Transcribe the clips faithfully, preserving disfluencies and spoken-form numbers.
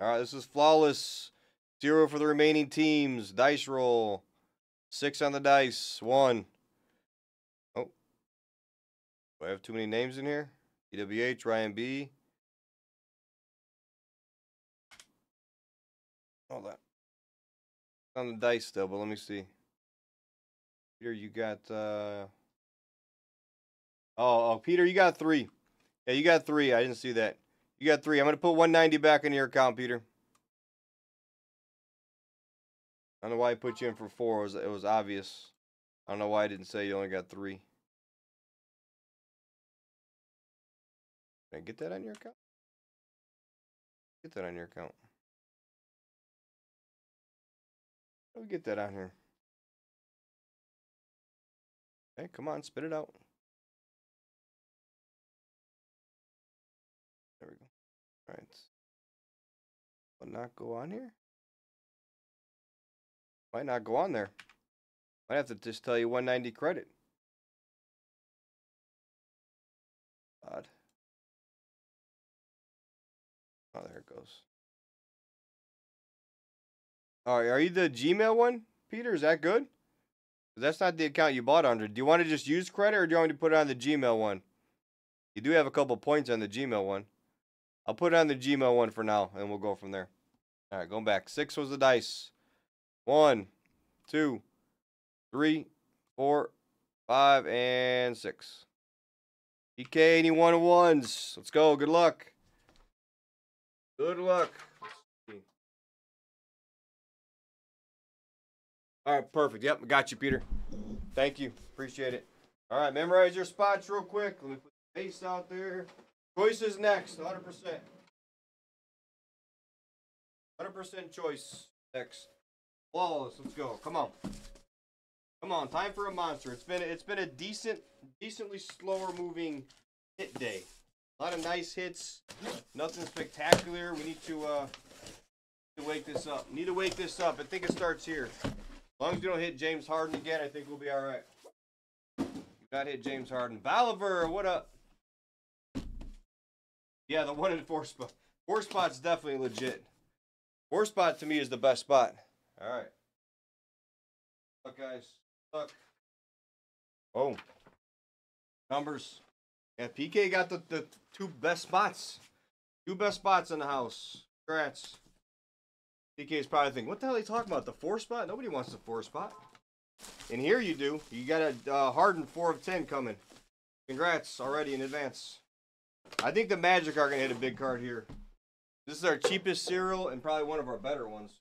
All right, this is flawless. Zero for the remaining teams. Dice roll. Six on the dice. One. Oh. Do I have too many names in here? E W H, Ryan B. Hold on. On the dice still, but let me see. Peter, you got uh oh, oh Peter, you got three. Yeah, you got three. I didn't see that. You got three. I'm gonna put one ninety back in your account, Peter. I don't know why I put you in for four. It was, it was obvious. I don't know why I didn't say you only got three. Can I get that on your account? Get that on your account. Let me get that on here. Hey, come on, spit it out. There we go. All right. Will not go on here? Might not go on there. Might have to just tell you one ninety credit. Odd. Oh, there it goes. All right, are you the Gmail one, Peter? Is that good? That's not the account you bought under. Do you want to just use credit, or do you want me to put it on the Gmail one? You do have a couple points on the Gmail one. I'll put it on the Gmail one for now, and we'll go from there. All right, going back. Six was the dice. One, two, three, four, five, and six. P K, any one of ones. Let's go. Good luck. Good luck. All right, perfect. Yep, got you, Peter. Thank you. Appreciate it. All right, memorize your spots real quick. Let me put the base out there. Choice is next, one hundred percent. one hundred percent choice next. Flawless. Let's go. Come on. Come on. Time for a monster. It's been it's been a decent, decently slower moving hit day. A lot of nice hits. Nothing spectacular. We need to uh to wake this up. Need to wake this up. I think it starts here. As long as you don't hit James Harden again, I think we'll be all right. You got hit James Harden. Bolivar, what up? Yeah, the one in four spot. Four spot's definitely legit. Four spot to me is the best spot. All right. Look, guys. Look. Oh. Numbers. Yeah, P K got the, the two best spots. Two best spots in the house. Congrats. P K is probably thinking, what the hell are they talking about? The four spot? Nobody wants the four spot. And here you do. You got a uh, Harden four of ten coming. Congrats already in advance. I think the Magic are going to hit a big card here. This is our cheapest serial and probably one of our better ones.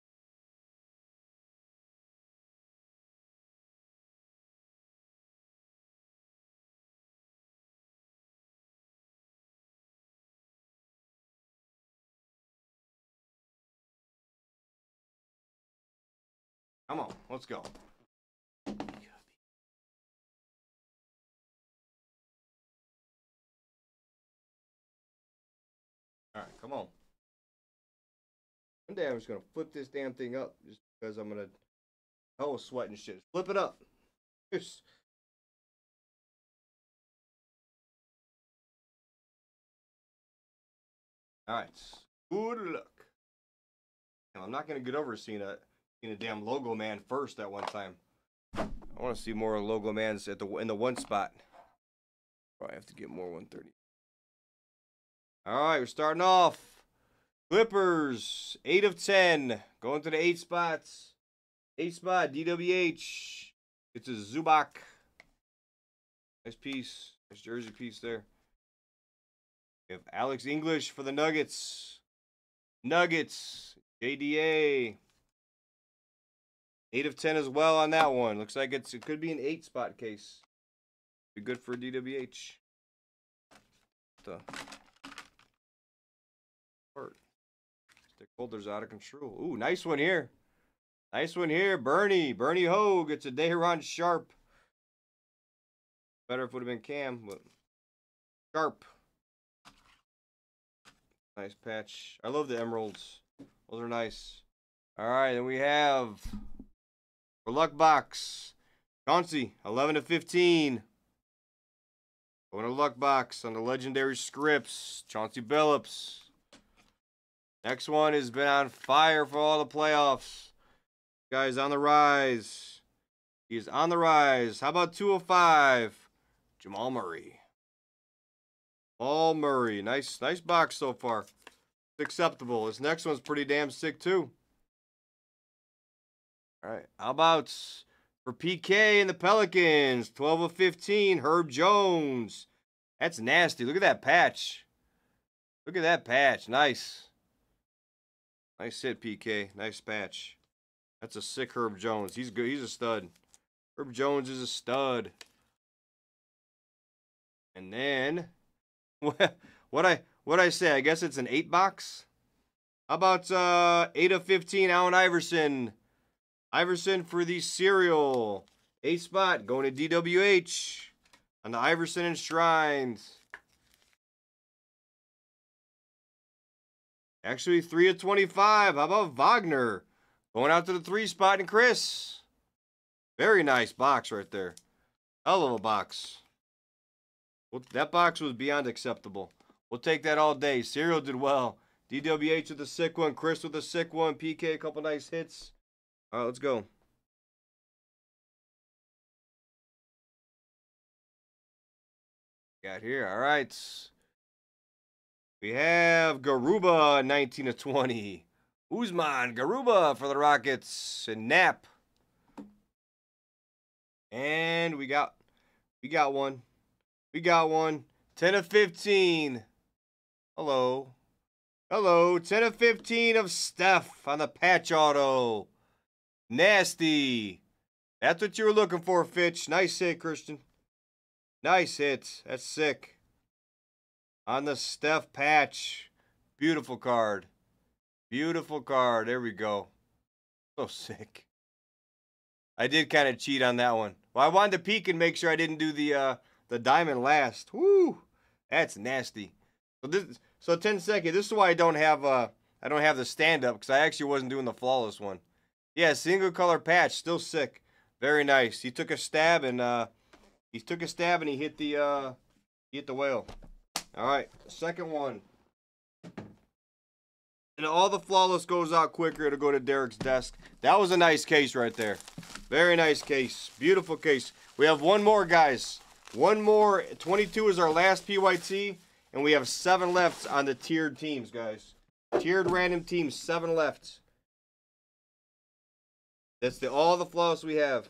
Come on, let's go. All right, come on. One day I'm just going to flip this damn thing up just because I'm going to, oh, sweating shit. Flip it up. Just. All right, good luck. I'm not going to get over seeing a, seeing a damn logo man first at one time. I want to see more logo mans at the in the one spot. Probably have to get more one thirty. All right, we're starting off. Clippers, eight of ten. Going to the eight spots. Eight spot, D W H. It's a Zubac. Nice piece. Nice jersey piece there. We have Alex English for the Nuggets. Nuggets, J D A. eight of ten as well on that one. Looks like it's it could be an eight spot case. Be good for D W H. The part. Stick holder's out of control. Ooh, nice one here. Nice one here. Bernie. Bernie Hogue. It's a Dayron Sharp. Better if it would have been Cam, but Sharp. Nice patch. I love the emeralds. Those are nice. All right, and we have for Luck Box, Chauncey, eleven to fifteen. Going to Luck Box on the legendary scripts, Chauncey Billups. Next one has been on fire for all the playoffs. Guys on the rise. He's on the rise. How about two oh five? Jamal Murray. Jamal Murray. Nice, nice box so far. It's acceptable. This next one's pretty damn sick too. All right. How about for P K and the Pelicans? twelve of fifteen. Herb Jones. That's nasty. Look at that patch. Look at that patch. Nice. Nice hit, P K. Nice patch. That's a sick Herb Jones. He's good. He's a stud. Herb Jones is a stud. And then what what I what I say? I guess it's an eight box. How about uh, eight of fifteen? Allen Iverson. Iverson for the cereal. Eight spot going to D W H on the Iverson Enshrines. Actually, three of twenty-five. How about Wagner? Going out to the three spot and Chris. Very nice box right there. Hell of a box. Well, that box was beyond acceptable. We'll take that all day. Cereal did well. D W H with a sick one. Chris with a sick one. P K, a couple nice hits. All right, let's go. Got here. All right. We have Garuba, nineteen of twenty. Usman, Garuba for the Rockets, and Knapp. And we got, we got one. We got one. ten of fifteen. Hello. Hello. ten of fifteen of Steph on the patch auto. Nasty. That's what you were looking for, Fitch. Nice hit, Christian. Nice hit. That's sick. On the Steph patch. Beautiful card. Beautiful card. There we go. So sick. I did kind of cheat on that one. Well, I wanted to peek and make sure I didn't do the uh, the diamond last. Woo! That's nasty. So this, so ten seconds. This is why I don't have uh I don't have the stand up, because I actually wasn't doing the flawless one. Yeah, single color patch, still sick. Very nice. He took a stab and uh he took a stab and he hit the uh he hit the whale. All right, second one. And all the flawless goes out quicker. It'll go to Derek's desk. That was a nice case right there. Very nice case. Beautiful case. We have one more, guys. One more. twenty-two is our last P Y T. And we have seven left on the tiered teams, guys. Tiered random teams. Seven left. That's the all the flawless we have.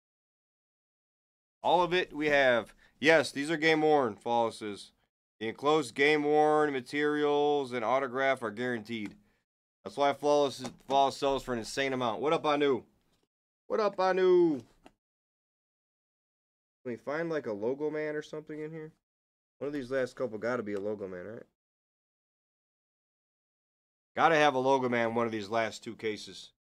All of it we have. Yes, these are game worn flawlesses. The enclosed game worn materials and autograph are guaranteed. That's why flawless flawless sells for an insane amount. What up, Anu? What up, Anu? Can we find like a logo man or something in here? One of these last couple got to be a logo man, right? Got to have a logo man one of these last two cases.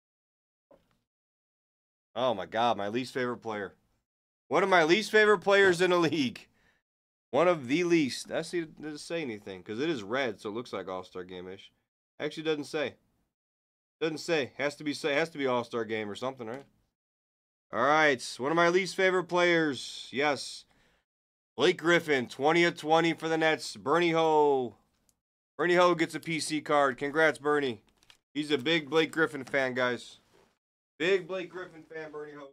Oh my God, my least favorite player. One of my least favorite players in the league. One of the least. That's it doesn't say anything because it is red, so it looks like All-Star Game-ish. Actually, doesn't say. Doesn't say. Has to be say. Has to be All-Star Game or something, right? All right. One of my least favorite players. Yes. Blake Griffin, twenty of twenty for the Nets. Bernie Ho. Bernie Ho gets a P C card. Congrats, Bernie. He's a big Blake Griffin fan, guys. Big Blake Griffin fan, Bernie Ho.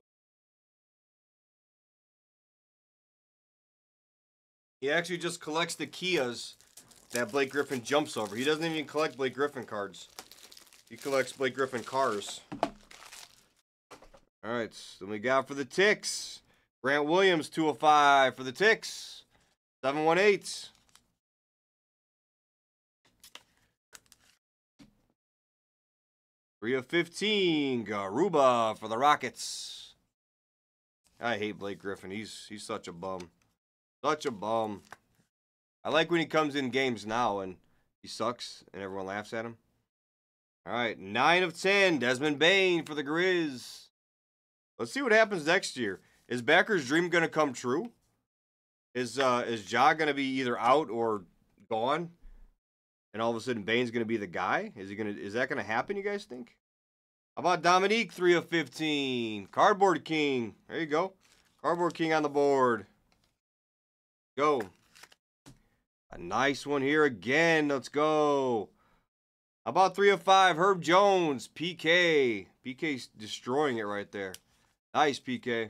He actually just collects the Kias that Blake Griffin jumps over. He doesn't even collect Blake Griffin cards. He collects Blake Griffin cars. All right, then we got for the Ticks. Grant Williams, two oh five for the Ticks. seven one eight. three of fifteen. Garuba for the Rockets. I hate Blake Griffin. He's he's such a bum. Such a bum. I like when he comes in games now and he sucks and everyone laughs at him. All right, nine of ten. Desmond Bane for the Grizz. Let's see what happens next year. Is Backer's dream going to come true? Is uh, is Ja going to be either out or gone? And all of a sudden Bane's going to be the guy? Is he going to? Is that going to happen, you guys think? How about Dominique, three of fifteen. Cardboard King. There you go. Cardboard King on the board. Go. A nice one here again. Let's go. How about three of five? Herb Jones, P K. P K's destroying it right there. Nice, P K.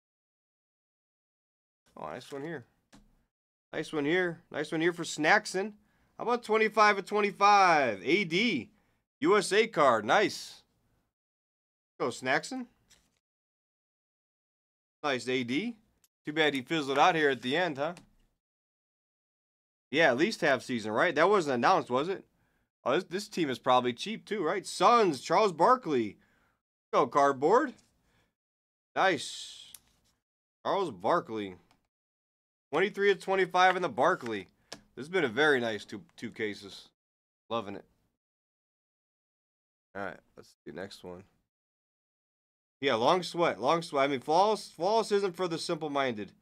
Oh, nice one here. Nice one here. Nice one here for Snackson. How about twenty-five of twenty-five? A D. U S A card. Nice. Go, Snackson. Nice, A D. Too bad he fizzled out here at the end, huh? Yeah, at least half season, right? That wasn't announced, was it? Oh, this, this team is probably cheap too, right? Suns, Charles Barkley. Go, cardboard. Nice. Charles Barkley. twenty-three of twenty-five in the Barkley. This has been a very nice two, two cases. Loving it. All right, let's see next one. Yeah, long sweat, long sweat. I mean, flawless, flawless isn't for the simple-minded.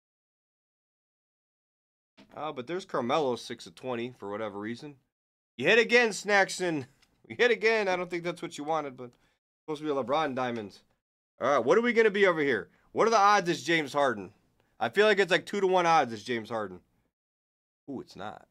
Oh, but there's Carmelo, six of twenty, for whatever reason. You hit again, Snackson. You hit again. I don't think that's what you wanted, but it's supposed to be a LeBron diamond. All right, what are we going to be over here? What are the odds it's James Harden? I feel like it's like two to one odds it's James Harden. Ooh, it's not.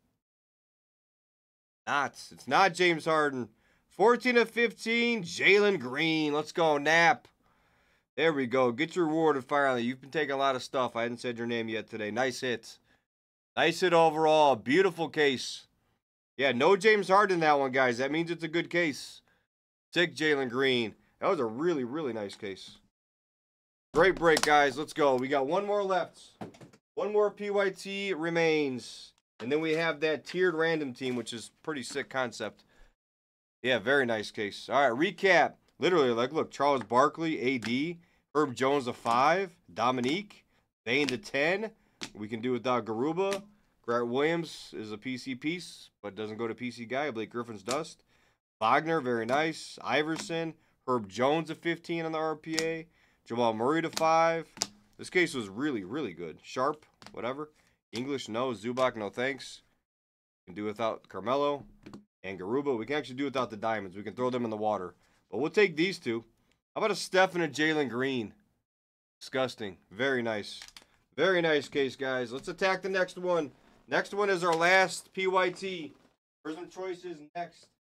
Not. It's not James Harden. fourteen of fifteen, Jalen Green. Let's go, Nap. There we go. Get your reward and fire on it. You've been taking a lot of stuff. I hadn't said your name yet today. Nice hit. Nice hit overall. Beautiful case. Yeah, no James Harden in that one, guys. That means it's a good case. Sick Jalen Green. That was a really, really nice case. Great break, guys. Let's go. We got one more left. One more P Y T remains. And then we have that tiered random team, which is pretty sick concept. Yeah, very nice case. All right, recap. Literally, like, look, Charles Barkley, A D, Herb Jones, a five, Dominique, Bane, to ten. We can do without Garuba. Grant Williams is a P C piece, but doesn't go to P C guy. Blake Griffin's dust. Wagner, very nice. Iverson, Herb Jones, a fifteen on the R P A. Jamal Murray, to five. This case was really, really good. Sharp, whatever. English, no. Zubac, no thanks. We can do without Carmelo and Garuba. We can actually do without the diamonds. We can throw them in the water. But we'll take these two. How about a Steph and a Jalen Green? Disgusting. Very nice. Very nice case, guys. Let's attack the next one. Next one is our last P Y T. Prism choices next.